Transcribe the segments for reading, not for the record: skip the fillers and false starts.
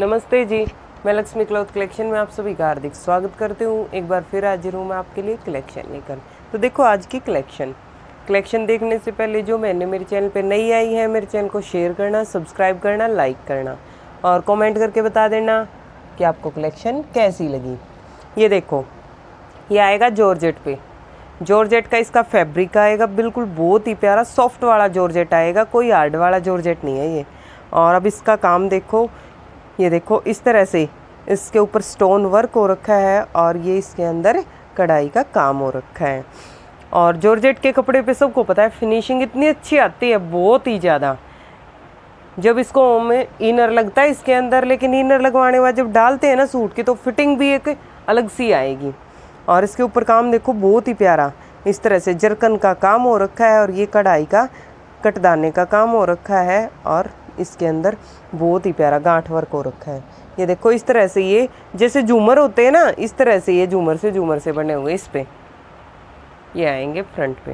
नमस्ते जी, मैं Lakshmi cloth collection में आप सभी का हार्दिक स्वागत करती हूँ। एक बार फिर हाजिर हूँ मैं आपके लिए कलेक्शन लेकर। तो देखो आज की कलेक्शन देखने से पहले जो मैंने मेरे चैनल पे नई आई है, मेरे चैनल को शेयर करना, सब्सक्राइब करना, लाइक करना और कमेंट करके बता देना कि आपको कलेक्शन कैसी लगी। ये देखो, ये आएगा जॉर्जेट पे। जॉर्जेट का इसका फैब्रिक आएगा बिल्कुल बहुत ही प्यारा सॉफ्ट वाला जॉर्जेट आएगा, कोई हार्ड वाला जॉर्जेट नहीं है ये। और अब इसका काम देखो, ये देखो इस तरह से इसके ऊपर स्टोन वर्क हो रखा है और ये इसके अंदर कढ़ाई का काम हो रखा है। और जॉर्जेट के कपड़े पे सबको पता है फिनिशिंग इतनी अच्छी आती है, बहुत ही ज़्यादा। जब इसको में इनर लगता है इसके अंदर, लेकिन इनर लगवाने बाद जब डालते हैं ना सूट की तो फिटिंग भी एक अलग सी आएगी। और इसके ऊपर काम देखो बहुत ही प्यारा, इस तरह से जरकन का काम हो रखा है और ये कढ़ाई का कटदाने का काम हो रखा है और इसके अंदर बहुत ही प्यारा गांठ वर्क हो रखा है। ये देखो इस तरह से, ये जैसे झूमर होते हैं ना, इस तरह से ये झूमर से बने हुए इस पे ये आएंगे फ्रंट पे।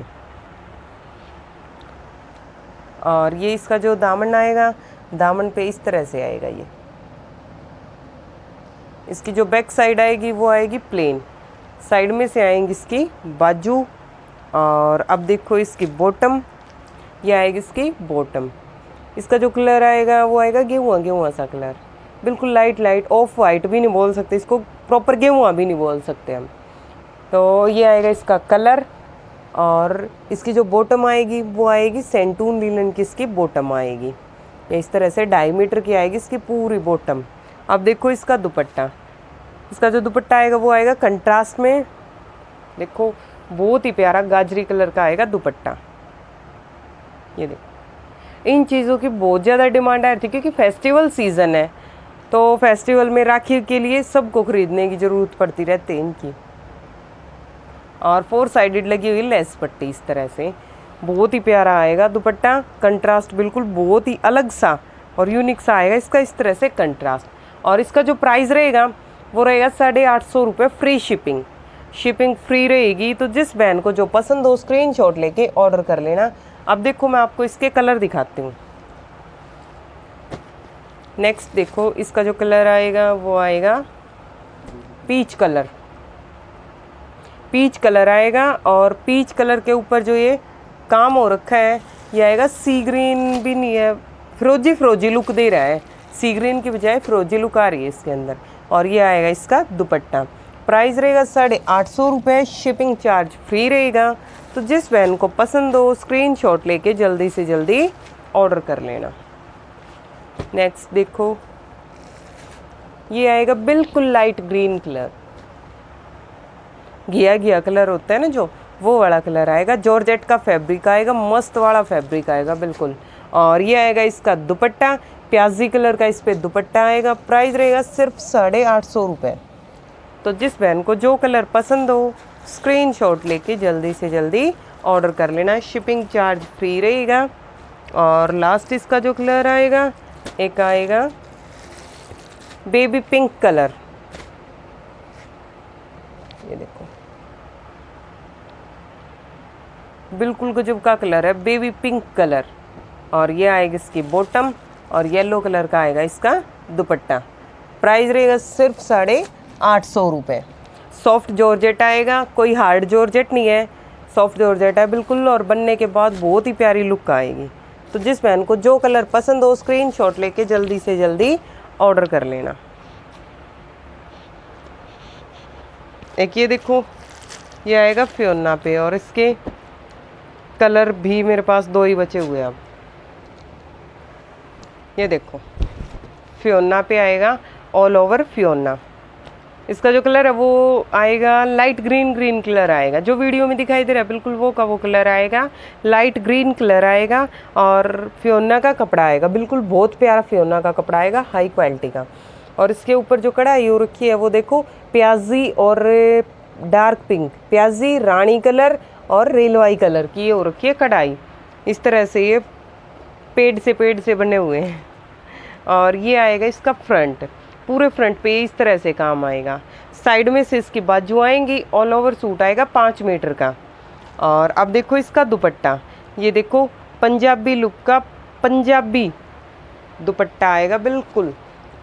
और ये इसका जो दामन आएगा, दामन पे इस तरह से आएगा। ये इसकी जो बैक साइड आएगी वो आएगी प्लेन, साइड में से आएंगी इसकी बाजू। और अब देखो इसकी बॉटम, ये आएगी इसकी बॉटम। इसका जो कलर आएगा वो आएगा गेहुआ सा कलर, बिल्कुल लाइट ऑफ वाइट भी नहीं बोल सकते इसको, प्रॉपर गेहुआ भी नहीं बोल सकते हम। तो ये आएगा इसका कलर। और इसकी जो बॉटम आएगी वो आएगी सेंटून लिनन की इसकी बॉटम आएगी। ये इस तरह से 2.5 मीटर की आएगी इसकी पूरी बॉटम। अब देखो इसका दुपट्टा, इसका जो दुपट्टा आएगा वो आएगा कंट्रास्ट में। देखो बहुत ही प्यारा गाजरी कलर का आएगा दुपट्टा। ये देखो, इन चीज़ों की बहुत ज़्यादा डिमांड आ रही थी क्योंकि फेस्टिवल सीज़न है, तो फेस्टिवल में राखी के लिए सबको खरीदने की ज़रूरत पड़ती रहती है इनकी। और 4 साइडेड लगी हुई लेस पट्टी, इस तरह से बहुत ही प्यारा आएगा दुपट्टा। कंट्रास्ट बिल्कुल बहुत ही अलग सा और यूनिक सा आएगा इसका, इस तरह से कंट्रास्ट। और इसका जो प्राइस रहेगा वो रहेगा 850 रुपये, फ्री शिपिंग फ्री रहेगी। तो जिस बहन को जो पसंद हो स्क्रीनशॉट लेके ऑर्डर कर लेना। अब देखो मैं आपको इसके कलर दिखाती हूँ। नेक्स्ट देखो, इसका जो कलर आएगा वो आएगा पीच कलर आएगा। और पीच कलर के ऊपर जो ये काम हो रखा है ये आएगा सी ग्रीन भी नहीं है, फ्रोजी लुक दे रहा है, सी ग्रीन की बजाय फ्रोजी लुक आ रही है इसके अंदर। और ये आएगा इसका दुपट्टा। प्राइस रहेगा 850 रुपये, शिपिंग चार्ज फ्री रहेगा। तो जिस बहन को पसंद हो स्क्रीनशॉट लेके जल्दी से जल्दी ऑर्डर कर लेना। नेक्स्ट देखो, ये आएगा बिल्कुल लाइट ग्रीन कलर, घिया कलर होता है ना जो, वो वाला कलर आएगा। जॉर्जेट का फैब्रिक आएगा, मस्त वाला फैब्रिक आएगा बिल्कुल। और ये आएगा इसका दुपट्टा, प्याजी कलर का इस पे दुपट्टा आएगा। प्राइस रहेगा सिर्फ 850 रुपये। तो जिस बहन को जो कलर पसंद हो स्क्रीनशॉट लेके जल्दी से जल्दी ऑर्डर कर लेना, शिपिंग चार्ज फ्री रहेगा। और लास्ट इसका जो कलर आएगा, एक आएगा बेबी पिंक कलर। ये देखो बिल्कुल गजब का कलर है, बेबी पिंक कलर। और ये आएगी इसकी बॉटम और येलो कलर का आएगा इसका दुपट्टा। प्राइस रहेगा सिर्फ 850 रुपये। सॉफ्ट जॉर्जेट आएगा, कोई हार्ड जॉर्जेट नहीं है, सॉफ्ट जॉर्जेट है बिल्कुल। और बनने के बाद बहुत ही प्यारी लुक आएगी। तो जिस बहन को जो कलर पसंद हो स्क्रीनशॉट लेके जल्दी से जल्दी ऑर्डर कर लेना। एक ये देखो, ये आएगा फियोना पे और इसके कलर भी मेरे पास 2 ही बचे हुए हैं अब। ये देखो फियोना पे आएगा, ऑल ओवर फियोना। इसका जो कलर है वो आएगा लाइट ग्रीन कलर आएगा, जो वीडियो में दिखाई दे रहा है बिल्कुल वो का वो कलर आएगा, लाइट ग्रीन कलर आएगा। और फियोना का कपड़ा आएगा बिल्कुल बहुत प्यारा, फियोना का कपड़ा आएगा हाई क्वालिटी का। और इसके ऊपर जो कढ़ाई हो रखी है वो देखो प्याजी और डार्क पिंक, प्याजी रानी कलर और रेलवाई कलर की हो रखी है कढ़ाई। इस तरह से ये पेड़ से बने हुए हैं। और ये आएगा इसका फ्रंट, पूरे फ्रंट पे इस तरह से काम आएगा। साइड में से इसकी बाजू आएंगी, ऑल ओवर सूट आएगा 5 मीटर का। और अब देखो इसका दुपट्टा, ये देखो पंजाबी लुक का पंजाबी दुपट्टा आएगा बिल्कुल।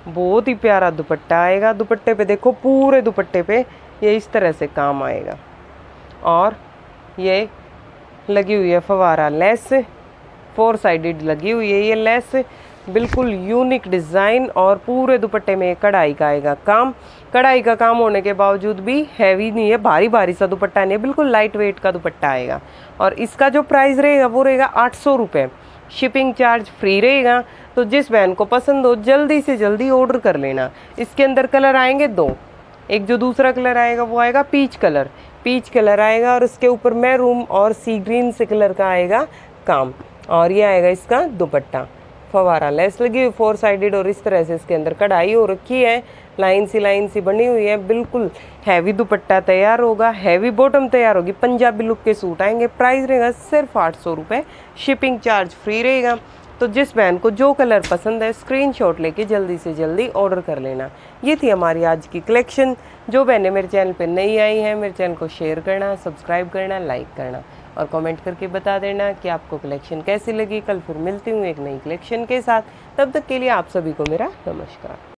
बहुत ही प्यारा दुपट्टा आएगा। दुपट्टे पे देखो, पूरे दुपट्टे पे ये इस तरह से काम आएगा और ये लगी हुई है फवारा लेस, 4 साइडेड लगी हुई है ये लेस, बिल्कुल यूनिक डिज़ाइन और पूरे दुपट्टे में कढ़ाई का आएगा काम। कढ़ाई का काम होने के बावजूद भी हैवी नहीं है, भारी भारी सा दुपट्टा नहीं है, बिल्कुल लाइट वेट का दुपट्टा आएगा। और इसका जो प्राइस रहेगा वो रहेगा 800 रुपये, शिपिंग चार्ज फ्री रहेगा। तो जिस बहन को पसंद हो जल्दी से जल्दी ऑर्डर कर लेना। इसके अंदर कलर आएंगे 2, एक जो दूसरा कलर आएगा वो आएगा पीच कलर आएगा और इसके ऊपर मैरून और सी ग्रीन से कलर का आएगा काम। और ये आएगा इसका दुपट्टा, फवारा लेस लगी हुई 4 साइडेड और इस तरह से इसके अंदर कढ़ाई हो रखी है, लाइन सी बनी हुई है। बिल्कुल हैवी दुपट्टा तैयार होगा, हैवी बॉटम तैयार होगी, पंजाबी लुक के सूट आएंगे। प्राइस रहेगा सिर्फ 800 रुपये, शिपिंग चार्ज फ्री रहेगा। तो जिस बहन को जो कलर पसंद है स्क्रीनशॉट लेके जल्दी से जल्दी ऑर्डर कर लेना। ये थी हमारी आज की कलेक्शन। जो बहनें मेरे चैनल पे नई आई हैं, मेरे चैनल को शेयर करना, सब्सक्राइब करना, लाइक करना और कमेंट करके बता देना कि आपको कलेक्शन कैसी लगी। कल फिर मिलती हूँ एक नई कलेक्शन के साथ, तब तक के लिए आप सभी को मेरा नमस्कार।